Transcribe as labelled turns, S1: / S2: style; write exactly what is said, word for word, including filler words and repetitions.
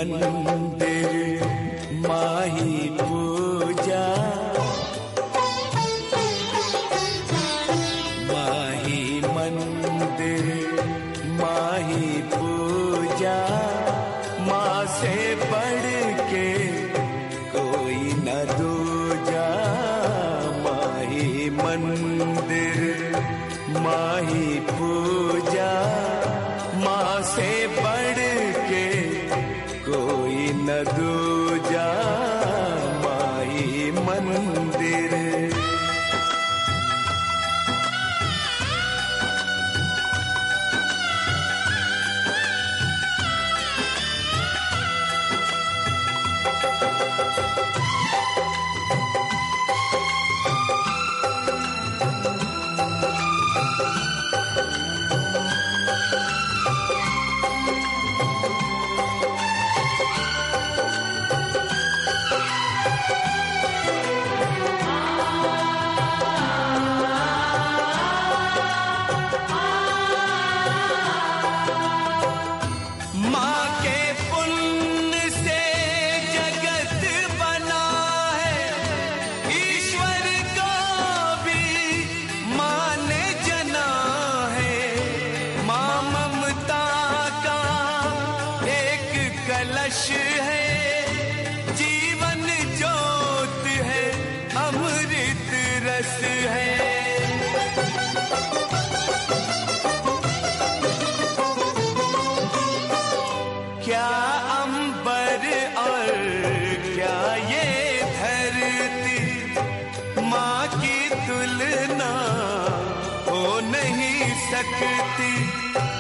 S1: मंदिर माही पूजा, माही मंदिर माही पूजा, माँ से बढ़ के कोई न दूजा। माही मंदिर माही पूजा, माँ से बढ़ के कोई न दूजा। माही मंदिर है, जीवन ज्योत है, अमृत रस है। क्या अंबर और क्या ये धरती माँ की तुलना हो नहीं सकती।